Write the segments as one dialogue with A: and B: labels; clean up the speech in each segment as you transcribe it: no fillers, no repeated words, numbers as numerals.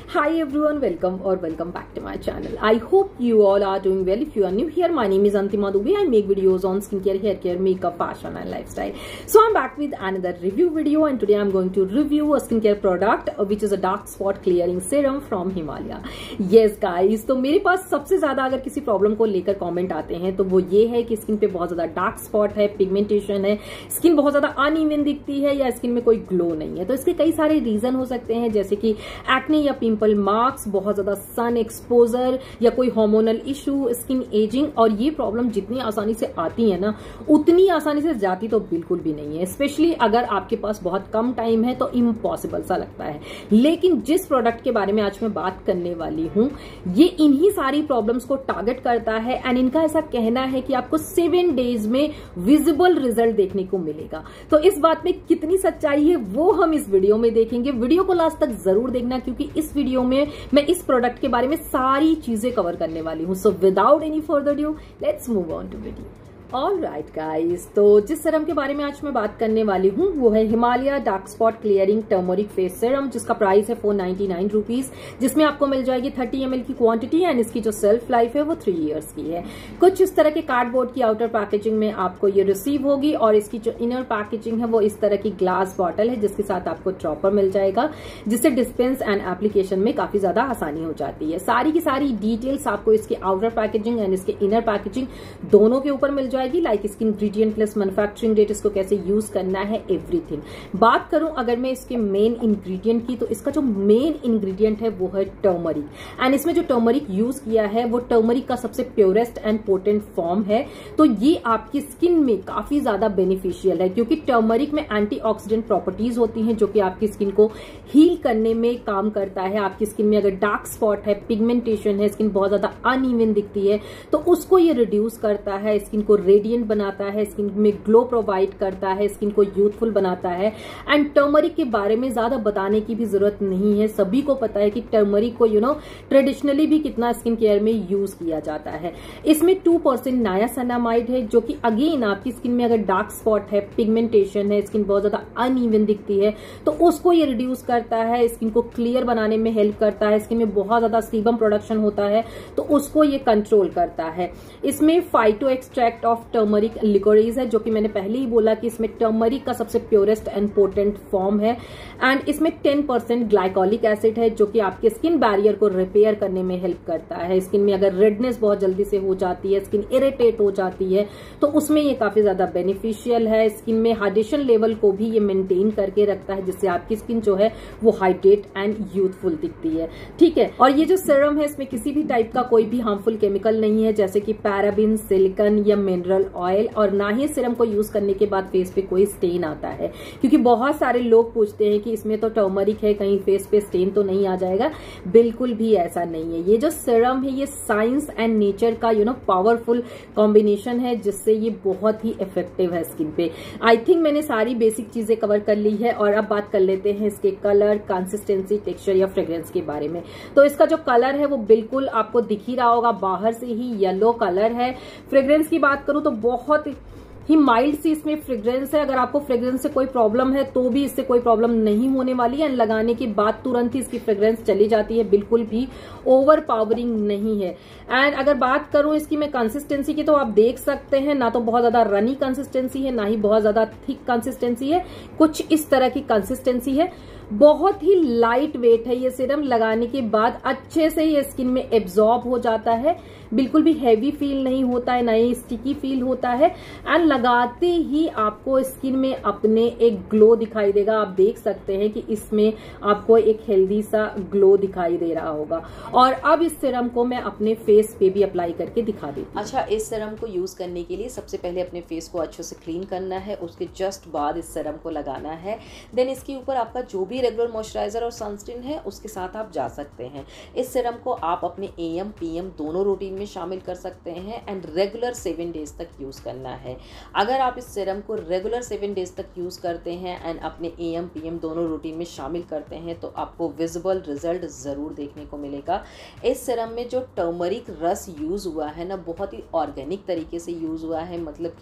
A: Hi everyone, welcome back to my channel. I hope you all are doing well. If you are new here, my name is Antima Dubey. I make videos on skincare, hair care, makeup, fashion and lifestyle. So I'm back with another review video and today I'm going to review a skincare product which is a dark spot clearing serum from Himalaya. Yes guys, तो मेरे पास सबसे ज्यादा अगर किसी problem को लेकर comment आते हैं तो वो ये है कि स्किन पे बहुत ज्यादा डार्क स्पॉट है, पिगमेंटेशन है, स्किन बहुत ज्यादा अनइवन दिखती है या स्किन में कोई ग्लो नहीं है। तो इसके कई सारे रीजन हो सकते हैं जैसे कि एक्ने या पिंपल मार्क्स, बहुत ज्यादा सन एक्सपोजर या कोई हार्मोनल इशू, स्किन एजिंग। और ये प्रॉब्लम जितनी आसानी से आती है ना उतनी आसानी से जाती तो बिल्कुल भी नहीं है। स्पेशली अगर आपके पास बहुत कम टाइम है तो इम्पॉसिबल सा लगता है। लेकिन जिस प्रोडक्ट के बारे में आज मैं बात करने वाली हूं ये इन्हीं सारी प्रॉब्लम्स को टारगेट करता है एंड इनका ऐसा कहना है कि आपको 7 डेज में विजिबल रिजल्ट देखने को मिलेगा। तो इस बात में कितनी सच्चाई है वो हम इस वीडियो में देखेंगे। वीडियो को लास्ट तक जरूर देखना क्योंकि इस वीडियो में मैं इस प्रोडक्ट के बारे में सारी चीजें कवर करने वाली हूं। So without any further due let's move on to video. Alright guys, तो जिस सीरम के बारे में आज मैं बात करने वाली हूँ वो है Himalaya dark spot clearing turmeric face serum, जिसका प्राइस है 499 रुपीज, जिसमें आपको मिल जाएगी 30 ml की क्वांटिटी एंड इसकी जो सेल्फ लाइफ है वो 3 इयर्स की है। कुछ इस तरह के कार्डबोर्ड की आउटर पैकेजिंग में आपको ये रिसीव होगी और इसकी जो इनर पैकेजिंग है वो इस तरह की ग्लास बॉटल है जिसके साथ आपको ड्रॉपर मिल जाएगा, जिससे डिस्पेंस एंड एप्लीकेशन में काफी ज्यादा आसानी हो जाती है। सारी की सारी डिटेल्स आपको इसके आउटर पैकेजिंग एंड इसके इनर पैकेजिंग दोनों के ऊपर मिल लाइक इसकी इंग्रेडिएंट प्लस मैन्युफैक्चरिंग डेट, इसको कैसे यूज करना है, एवरीथिंग। बात करूं अगर मैं इसके मेन इंग्रेडिएंट की तो इसका जो मेन इंग्रेडिएंट है वो है टर्मरिक एंड इसमें जो टर्मरिक यूज किया है वो टर्मरिक का सबसे प्योरेस्ट एंड पोटेंट फॉर्म है। तो ये आपकी स्किन में काफी ज्यादा बेनिफिशियल है क्योंकि टर्मरिक में एंटीऑक्सीडेंट प्रॉपर्टीज होती हैं जो कि आपकी स्किन को हील करने में काम करता है। आपकी स्किन में अगर डार्क स्पॉट है, पिगमेंटेशन है, स्किन बहुत ज्यादा अनइवन दिखती है तो उसको ये रिड्यूस करता है, स्किन को रेडिएंट बनाता है, स्किन में ग्लो प्रोवाइड करता है, स्किन को यूथफुल बनाता है। एंड टर्मरिक के बारे में ज्यादा बताने की भी जरूरत नहीं है, सभी को पता है कि टर्मरिक को ट्रेडिशनली भी कितना स्किन केयर में यूज किया जाता है। इसमें 2% नायासिनामाइड है जो कि अगेन आपकी स्किन में अगर डार्क स्पॉट है, पिगमेंटेशन है, स्किन बहुत ज्यादा अनइवन दिखती है तो उसको ये रिड्यूस करता है, स्किन को क्लियर बनाने में हेल्प करता है। स्किन में बहुत ज्यादा सीबम प्रोडक्शन होता है तो उसको ये कंट्रोल करता है। इसमें phyto extract of turmeric liquorice है जो कि मैंने पहले ही बोला कि इसमें टर्मरिक का सबसे प्योरेस्ट एंड पोटेंट फॉर्म है एंड इसमें 10% ग्लाइकोलिक एसिड है जो कि आपके स्किन बैरियर को रिपेयर करने में हेल्प करता है। स्किन में अगर रेडनेस बहुत जल्दी से हो जाती है, स्किन इरिटेट हो जाती है तो उसमें ये काफी ज्यादा बेनिफिशियल है। स्किन में हाइड्रेशन लेवल को भी ये मेंटेन करके रखता है जिससे आपकी स्किन जो है वो हाइड्रेट एंड यूथफुल दिखती है। ठीक है, और ये जो सीरम है इसमें किसी भी टाइप का कोई भी हार्मफुल केमिकल नहीं है जैसे कि पैराबिन, सिलिकॉन या मिनरल ऑयल, और ना ही सीरम को यूज करने के बाद फेस पे कोई स्टेन आता है क्योंकि बहुत सारे लोग पूछते हैं कि इसमें तो टर्मरिक है कहीं फेस पे स्टेन तो नहीं आ जाएगा। बिल्कुल भी ऐसा नहीं है। ये जो सीरम है ये साइंस एंड नेचर का पावरफुल कॉम्बिनेशन है जिससे ये बहुत ही इफेक्टिव है स्किन पे। आई थिंक मैंने सारी बेसिक चीजें कवर कर ली है और अब बात कर लेते हैं इसके कलर, कंसिस्टेंसी, टेक्सचर या फ्रेग्रेंस के बारे में। तो इसका जो कलर है वो बिल्कुल आपको दिख ही रहा होगा, बाहर से ही येलो कलर है। फ्रेग्रेंस की बात करूं तो बहुत ही माइल्ड सी इसमें फ्रेग्रेंस है। अगर आपको फ्रेग्रेंस से कोई प्रॉब्लम है तो भी इससे कोई प्रॉब्लम नहीं होने वाली है। लगाने के बाद तुरंत ही इसकी फ्रेग्रेंस चली जाती है, बिल्कुल भी ओवर पावरिंग नहीं है। एंड अगर बात करूं इसकी मैं कंसिस्टेंसी की तो आप देख सकते हैं ना तो बहुत ज्यादा रनी कंसिस्टेंसी है ना ही बहुत ज्यादा थिक कंसिस्टेंसी है, कुछ इस तरह की कंसिस्टेंसी है। बहुत ही लाइट वेट है ये सीरम, लगाने के बाद अच्छे से ये स्किन में एब्जॉर्ब हो जाता है, बिल्कुल भी हैवी फील नहीं होता है, ना ही स्टिकी फील होता है एंड लगाते ही आपको स्किन में अपने एक ग्लो दिखाई देगा। आप देख सकते हैं कि इसमें आपको एक हेल्दी सा ग्लो दिखाई दे रहा होगा। और अब इस सीरम को मैं अपने फेस पे भी अप्लाई करके दिखा देती हूँ।
B: अच्छा, इस सीरम को यूज करने के लिए सबसे पहले अपने फेस को अच्छे से क्लीन करना है, उसके जस्ट बाद इस सीरम को लगाना है। देन इसके ऊपर आपका जो भी रेगुलर मॉइस्चराइजर और सनस्क्रीन है उसके साथ आप जा सकते हैं। इस सीरम को आप अपने AM PM दोनों रूटीन में शामिल कर सकते हैं एंड रेगुलर 7 डेज तक यूज करना है। अगर आप इस सीरम को रेगुलर 7 डेज तक यूज करते हैं एंड अपने AM PM दोनों रूटीन में शामिल करते हैं तो आपको विजिबल रिजल्ट जरूर देखने को मिलेगा। इस सीरम में जो टर्मरिक रस यूज हुआ है ना बहुत ही ऑर्गेनिक तरीके से यूज हुआ है, मतलब कि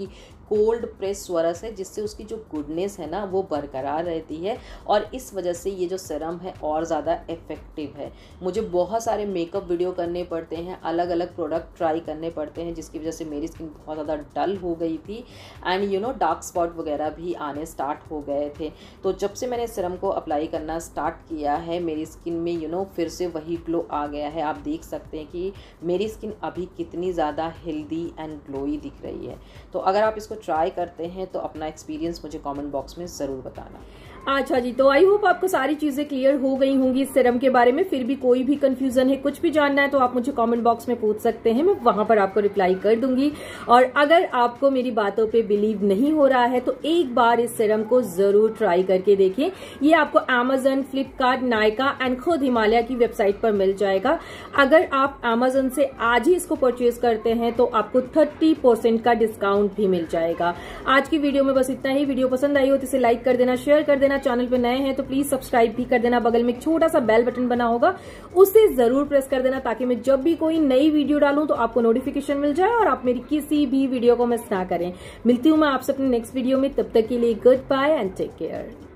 B: कोल्ड प्रेस स्वरस है, जिससे उसकी जो गुडनेस है ना वो बरकरार रहती है और इस वजह से ये जो सीरम है और ज़्यादा इफेक्टिव है। मुझे बहुत सारे मेकअप वीडियो करने पड़ते हैं, अलग अलग प्रोडक्ट ट्राई करने पड़ते हैं, जिसकी वजह से मेरी स्किन बहुत ज़्यादा डल हो गई थी एंड डार्क स्पॉट वगैरह भी आने स्टार्ट हो गए थे। तो जब से मैंने सीरम को अप्लाई करना स्टार्ट किया है मेरी स्किन में फिर से वही ग्लो आ गया है। आप देख सकते हैं कि मेरी स्किन अभी कितनी ज़्यादा हेल्दी एंड ग्लोई दिख रही है। तो अगर आप इसको ट्राई करते हैं तो अपना एक्सपीरियंस मुझे कमेंट बॉक्स में ज़रूर बताना।
A: अच्छा जी, तो आई होप आपको सारी चीजें क्लियर हो गई होंगी इस सीरम के बारे में। फिर भी कोई भी कंफ्यूजन है, कुछ भी जानना है तो आप मुझे कमेंट बॉक्स में पूछ सकते हैं, मैं वहां पर आपको रिप्लाई कर दूंगी। और अगर आपको मेरी बातों पे बिलीव नहीं हो रहा है तो एक बार इस सीरम को जरूर ट्राई करके देखें। ये आपको Amazon, फ्लिपकार्ट, नायका एंड खुद हिमालय की वेबसाइट पर मिल जाएगा। अगर आप Amazon से आज ही इसको परचेज करते हैं तो आपको 30% का डिस्काउंट भी मिल जाएगा। आज की वीडियो में बस इतना ही। वीडियो पसंद आई हो तो इसे लाइक कर देना, शेयर कर देना, चैनल पे नए हैं तो प्लीज सब्सक्राइब भी कर देना। बगल में एक छोटा सा बेल बटन बना होगा, उसे जरूर प्रेस कर देना ताकि मैं जब भी कोई नई वीडियो डालूं तो आपको नोटिफिकेशन मिल जाए और आप मेरी किसी भी वीडियो को मिस ना करें। मिलती हूं मैं आपसे अपने नेक्स्ट वीडियो में, तब तक के लिए goodbye and take care.